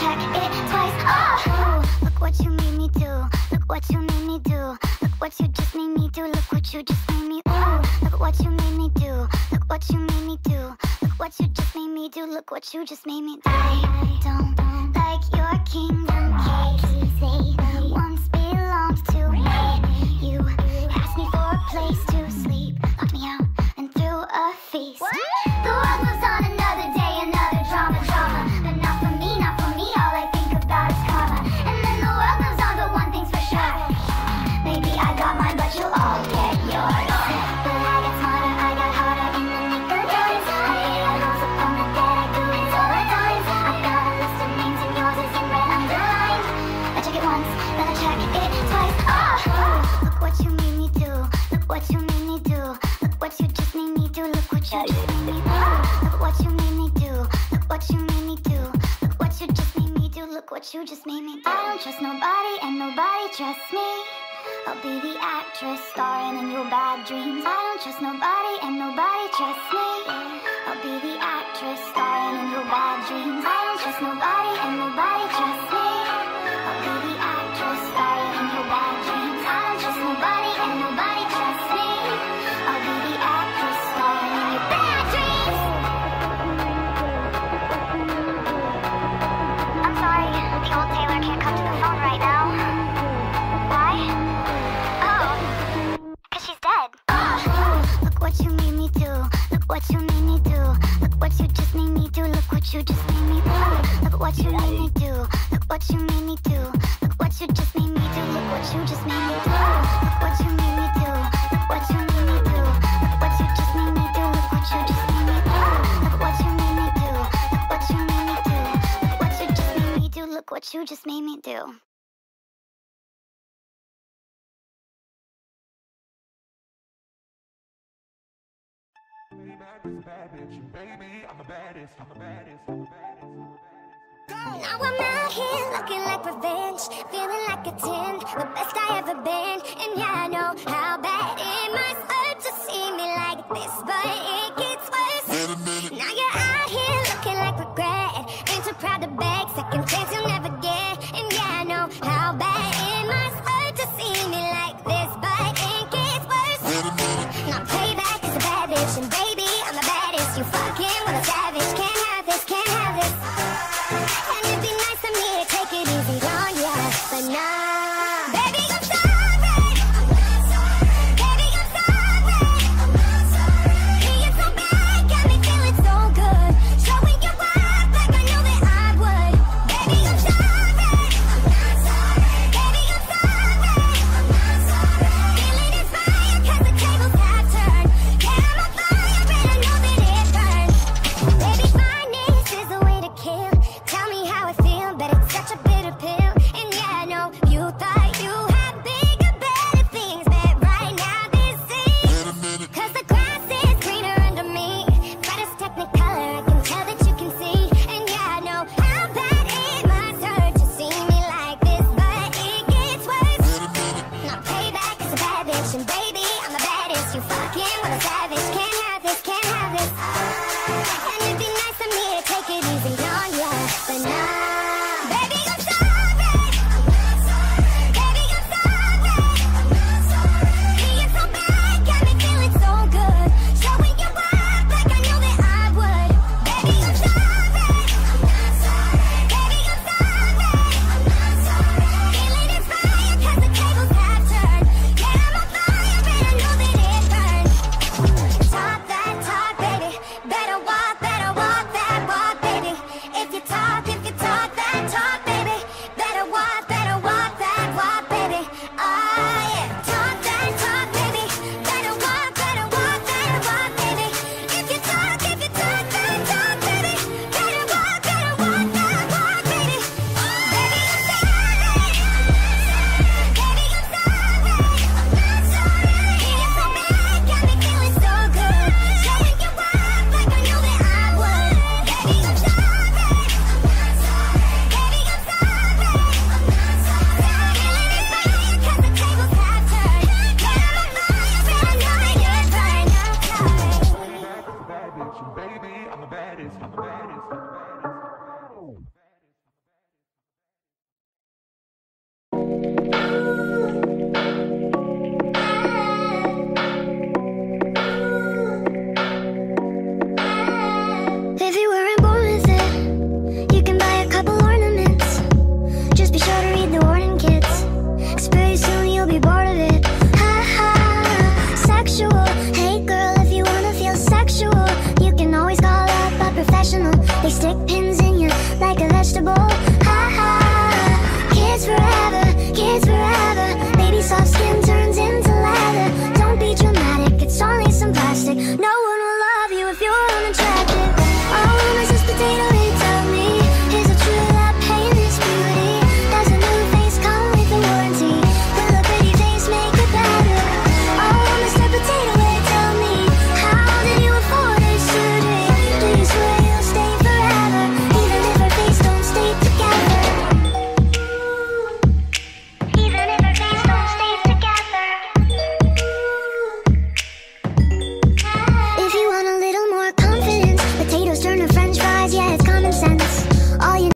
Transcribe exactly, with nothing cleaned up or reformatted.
check it twice. Oh, look what you made me do. Look what you made me do. Look what you just made me do. Look what you just made me. Ooh, look what you made me do. Look what you made me do. Look what you just made me do. Look what you just made me do. I don't like your kingdom keys. They once belonged to me. You asked me for a place to sleep, locked me out and threw a feast. What? The world moves on another day, another drama, drama. But not for me, not for me. All I think about is karma. And then the world moves on, but one thing's for sure. Maybe I got mine, but you'll all get yours. But I got smarter, I got harder in the nick of time. I hate I rose up from the dead, I do it all the time. I got a list of names and yours is in red underlined. I check it once, then I check it twice. Oh, look what you made me do. Look what you made me do. Look what you just made me do. Look what you just made me do. Look what you made me do. Look what you made me do. Look what you just made me do. Look what you just made me do. I don't trust nobody and nobody trusts me. I'll be the actress starring in your bad dreams. I don't trust nobody and nobody trusts me. I'll be the actress starring in your bad dreams. I don't trust nobody and nobody trusts me. I'll be the actress starring in your bad dreams. I don't trust nobody and nobody trusts me. I'll be the actress starring in your bad dreams. I'm sorry, the old Taylor can't come to the phone right now. Why? Oh, cause she's dead. Oh, look what you made me do. Look what you made me do. Look what you just made me do. Look what you just made me do. Look what you made me do. Look what you made me do. Look what you just made me do. Look what you just made me do. Look what you made me do. Look what you made me do. Look what you just made me do. Look what you just made me do. Look what you made me do. Look what you made me do. Look what you just made me do. Look what you just made me do. Now I'm out here looking like revenge, feeling like a ten, the best I ever been. And yeah, I know how bad it must hurt to see me like this, but it gets worse. Now you're out here looking like regret, ain't too proud to beg, second chance you'll never get. And yeah, I know how bad it must hurt to see me like this, but it gets worse. Now payback is a bad bitch, and baby, I'm the baddest. You fucking with a savage, can't have this, can't have this. And it'd be nice for me to take it easy on ya, but nah. Baby, I'm sorry. Baby, I'm sorry. Being so bad got me feeling so good. Showing you up like I knew that I would. Baby, I'm sorry. They stick pins in you like a vegetable.